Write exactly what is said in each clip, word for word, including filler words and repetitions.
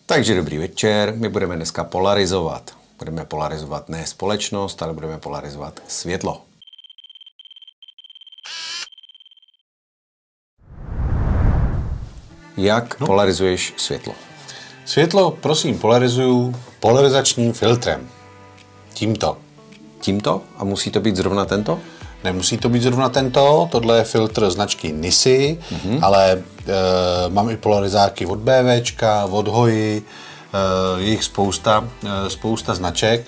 Takže dobrý večer, my budeme dneska polarizovat. Budeme polarizovat ne společnost, ale budeme polarizovat světlo. Jak no. polarizuješ světlo? Světlo, prosím, polarizuju polarizačním filtrem. Tímto. Tímto? A musí to být zrovna tento? Nemusí to být zrovna tento, tohle je filtr značky Nisi, mm-hmm. ale e, mám i polarizáky od BVčka, od Hoji, e, je jich spousta, e, spousta značek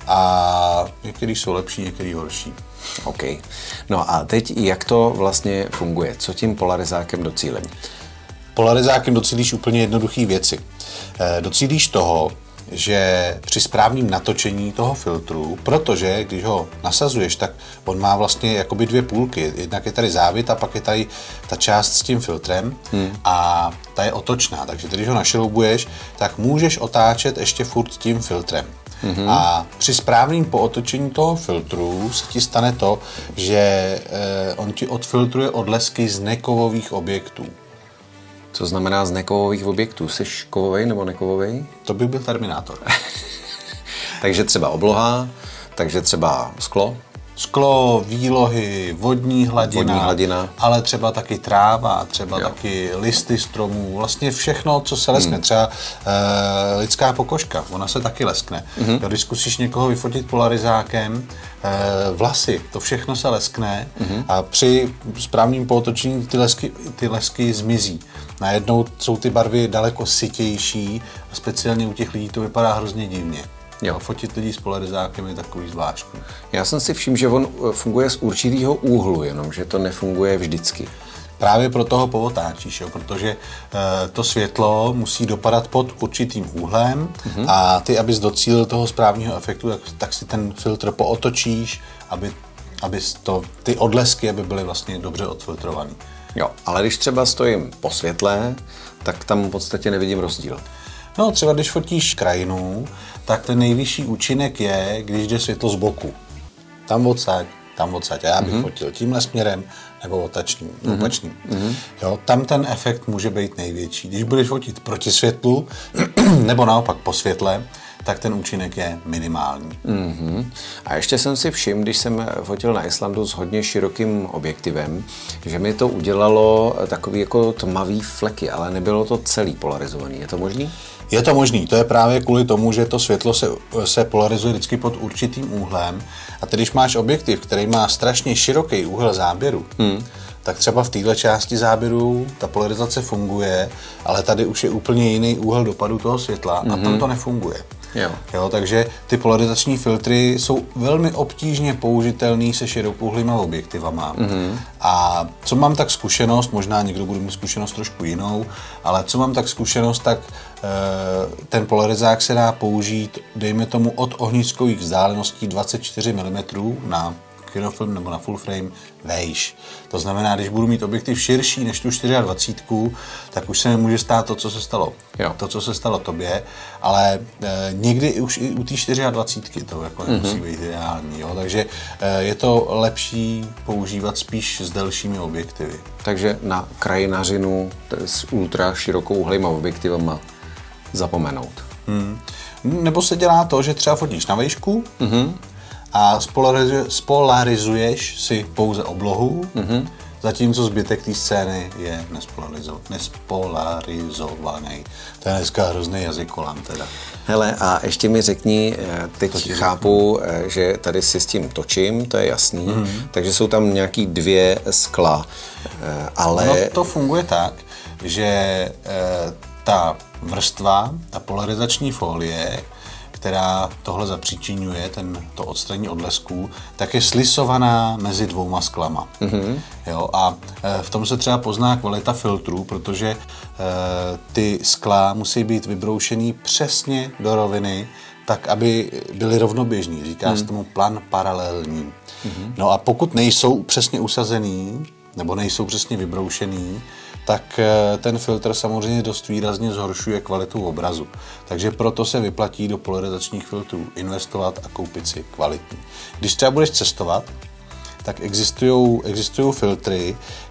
a některý jsou lepší, některý horší. OK. No a teď jak to vlastně funguje? Co tím polarizákem docílím? Polarizákem docílíš úplně jednoduché věci. E, docílíš toho, že při správném natočení toho filtru, protože když ho nasazuješ, tak on má vlastně jakoby dvě půlky. Jednak je tady závit a pak je tady ta část s tím filtrem hmm. a ta je otočná. Takže když ho našroubuješ, tak můžeš otáčet ještě furt tím filtrem. Hmm. A při správném pootočení toho filtru se ti stane to, že eh, on ti odfiltruje odlesky z nekovových objektů. Co znamená z nekovových objektů? Jseš kovovej nebo nekovovej? To by byl Terminátor. Takže třeba obloha, takže třeba sklo? Sklo, výlohy, vodní hladina, vodní hladina. Ale třeba taky tráva, třeba jo. taky listy stromů, vlastně všechno, co se leskne. Hmm. Třeba e, lidská pokožka, ona se taky leskne. Hmm. Když zkusíš někoho vyfotit polarizákem, e, vlasy, to všechno se leskne hmm. a při správným pootočení ty lesky, ty lesky zmizí. Najednou jsou ty barvy daleko sytější a speciálně u těch lidí to vypadá hrozně divně. Jo. Fotit lidí s polarizákem je takový zvláštní. Já jsem si všiml, že on funguje z určitého úhlu, jenom že to nefunguje vždycky. Právě proto ho pootáčíš, jo? Protože e, to světlo musí dopadat pod určitým úhlem mm-hmm. a ty, abys docílil toho správného efektu, tak, tak si ten filtr pootočíš, aby, aby to, ty odlesky aby byly vlastně dobře odfiltrované. Jo, ale když třeba stojím po světle, tak tam v podstatě nevidím rozdíl. No, třeba když fotíš krajinu, tak ten nejvyšší účinek je, když jde světlo z boku. Tam odsaď, tam odsaď. A já bych mm-hmm. fotil tímhle směrem nebo otačným, mm-hmm. opačným. Mm-hmm. Jo, tam ten efekt může být největší. Když budeš fotit proti světlu nebo naopak po světle, tak ten účinek je minimální. Mm-hmm. A ještě jsem si všiml, když jsem fotil na Islandu s hodně širokým objektivem, že mi to udělalo takový jako tmavý fleky, ale nebylo to celý polarizovaný. Je to možný? Je to možný. To je právě kvůli tomu, že to světlo se, se polarizuje vždycky pod určitým úhlem. A teď, když máš objektiv, který má strašně široký úhel záběru, hmm. tak třeba v této části záběru ta polarizace funguje, ale tady už je úplně jiný úhel dopadu toho světla mm-hmm. a tam to nefunguje. Jo. Jo, takže ty polarizační filtry jsou velmi obtížně použitelný se širokouhlýma objektivama. Mm-hmm. A co mám tak zkušenost, možná někdo bude mít zkušenost trošku jinou, ale co mám tak zkušenost, tak e, ten polarizák se dá použít, dejme tomu, od ohniskových vzdáleností dvacet čtyři milimetrů na kinofilm nebo na full frame vejš. To znamená, když budu mít objektiv širší než tu dvacet čtyři, tak už se mi může stát to, co se stalo. Jo. To, co se stalo tobě, ale e, někdy už i u té dvacet čtyři to jako mm-hmm. nemusí být ideální. Jo? Takže e, je to lepší používat spíš s delšími objektivy. Takže na krajinařinu s ultra širokouhlýma objektivama zapomenout. Hmm. Nebo se dělá to, že třeba fotíš na vejšku, mm-hmm. a spolarizuješ si pouze oblohu, mm-hmm. zatímco zbytek té scény je nespolarizo- nespolarizovaný. To je dneska hrozný jazykolam teda. Hele, a ještě mi řekni, teď chápu, řeknu. Že tady si s tím točím, to je jasný, mm-hmm. takže jsou tam nějaký dvě skla, ale... No to funguje tak, že ta vrstva, ta polarizační folie, která tohle zapříčiňuje, ten, to odstranění odlesků, tak je slisovaná mezi dvouma sklama. Mm-hmm. Jo, a e, v tom se třeba pozná kvalita filtru, protože e, ty skla musí být vybroušený přesně do roviny, tak, aby byly rovnoběžný. Říká se mm. tomu plan paralelní. Mm-hmm. No a pokud nejsou přesně usazený, nebo nejsou přesně vybroušený, tak ten filtr samozřejmě dost výrazně zhoršuje kvalitu obrazu. Takže proto se vyplatí do polarizačních filtrů investovat a koupit si kvalitní. Když třeba budeš cestovat, tak existují existují filtry,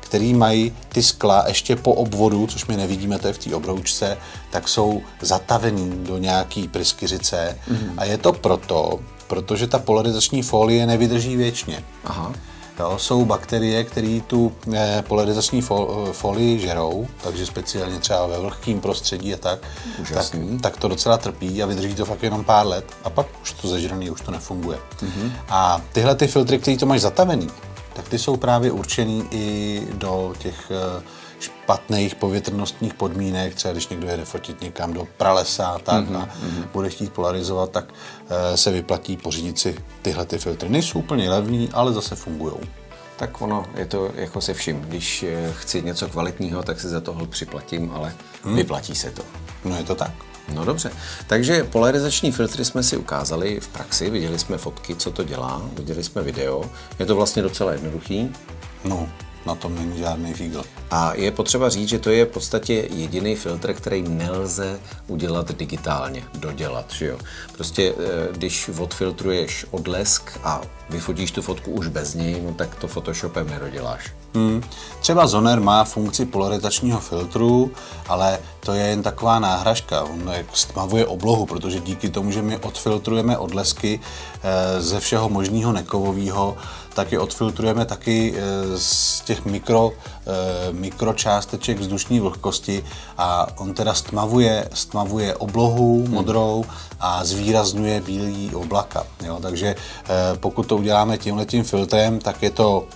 který mají ty skla ještě po obvodu, což my nevidíme, to je v té obroučce, tak jsou zatavený do nějaký pryskyřice. Mm. A je to proto, protože ta polarizační folie nevydrží věčně. Aha. Jo, jsou bakterie, které tu eh, polarizační fo, folii žerou, takže speciálně třeba ve vlhkém prostředí a tak, tak, tak to docela trpí a vydrží to fakt jenom pár let a pak už to zežraný, už to nefunguje. Mm-hmm. A tyhle ty filtry, které to máš zatavený, tak ty jsou právě určený i do těch eh, špatných povětrnostních podmínek, třeba když někdo jede fotit někam do pralesa tak, mm-hmm. a bude chtít polarizovat, tak e, se vyplatí pořídit si tyhle ty filtry. Nejsou úplně levný, ale zase fungují. Tak ono je to jako se vším. Když chci něco kvalitního, tak si za toho připlatím, ale hmm. vyplatí se to. No je to tak. No dobře. Takže polarizační filtry jsme si ukázali v praxi, viděli jsme fotky, co to dělá, viděli jsme video. Je to vlastně docela jednoduchý. No. Na tom není žádný fígl. A je potřeba říct, že to je v podstatě jediný filtr, který nelze udělat digitálně, dodělat, že jo. Prostě když odfiltruješ odlesk a vyfotíš tu fotku už bez něj, no tak to Photoshopem nedoděláš. Hmm. Třeba Zoner má funkci polarizačního filtru, ale to je jen taková náhražka. On stmavuje oblohu, protože díky tomu, že my odfiltrujeme odlesky ze všeho možného nekovového, tak je odfiltrujeme taky z těch mikro, mikročásteček vzdušní vlhkosti a on teda stmavuje, stmavuje oblohu modrou a zvýrazňuje bílý oblaka. Jo? Takže pokud to uděláme tímhletím filtrem, tak je to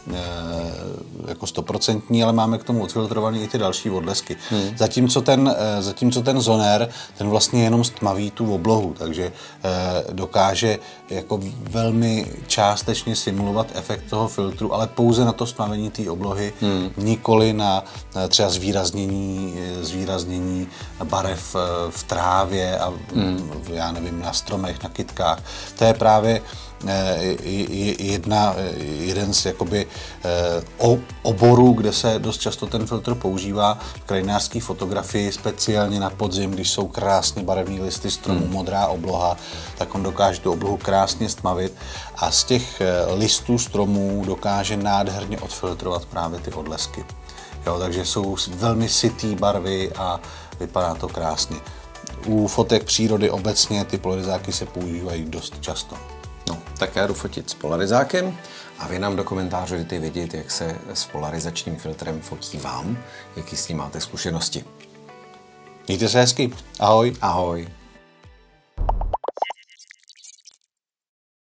jako stoprocentní, ale máme k tomu odfiltrovaný i ty další odlesky. Hmm. Zatímco, ten, zatímco ten Zoner, ten vlastně jenom stmaví tu oblohu, takže dokáže jako velmi částečně simulovat efekt toho filtru, ale pouze na to stmavení té oblohy, hmm. nikoli na třeba zvýraznění, zvýraznění barev v trávě a hmm. já nevím, na stromech, na kytkách. To je právě jedna, jeden z jakoby oborů, kde se dost často ten filtr používá v krajinářské fotografii, speciálně na podzim, když jsou krásně barevné listy stromů, hmm. modrá obloha, tak on dokáže tu oblohu krásně stmavit a z těch listů stromů dokáže nádherně odfiltrovat právě ty odlesky. Jo, takže jsou velmi sytý barvy a vypadá to krásně. U fotek přírody obecně ty polarizáky se používají dost často. No, tak já jdu fotit s polarizákem a vy nám do komentářů dejte vědět, jak se s polarizačním filtrem fotí vám, jaký s ním máte zkušenosti. Mějte se hezky. Ahoj. Ahoj.